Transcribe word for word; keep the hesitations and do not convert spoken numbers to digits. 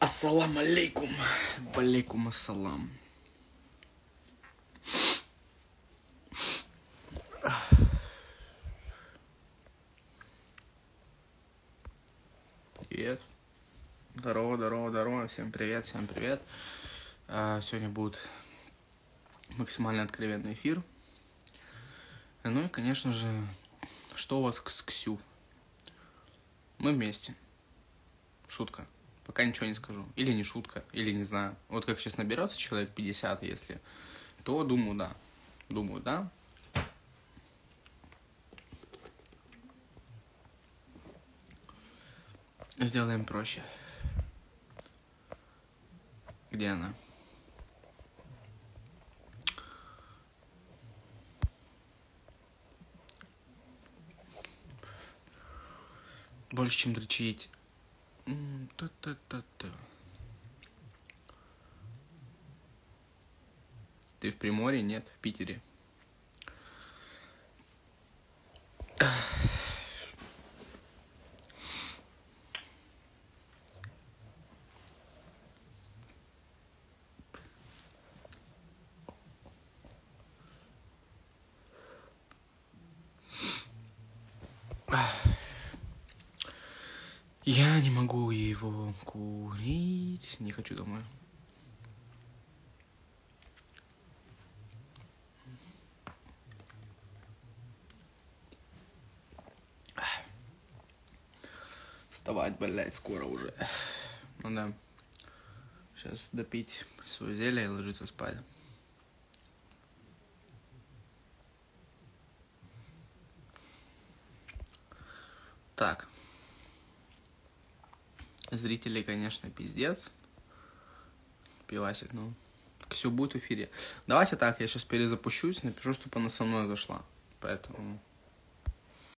Ассалам алейкум. Алейкум ассалам. Привет. Здорово, здорово, здорово. Всем привет, всем привет. Сегодня будет максимально откровенный эфир. Ну и, конечно же, что у вас с Ксю? Мы вместе. Шутка. Пока ничего не скажу. Или не шутка, или не знаю. Вот как сейчас наберется человек пятьдесят, если, то думаю, да. Думаю, да. Сделаем проще. Где она? Больше, чем дрочить. Та-та-та-та. Ты в Приморье? Нет, в Питере. Я не могу его курить. Не хочу домой. Вставать, блядь, скоро уже. Ну да. Сейчас допить свое зелье и ложиться спать. Так. Зрителей, конечно, пиздец. Пивасик, ну. Ксю будет в эфире. Давайте так, я сейчас перезапущусь, напишу, чтобы она со мной зашла. Поэтому...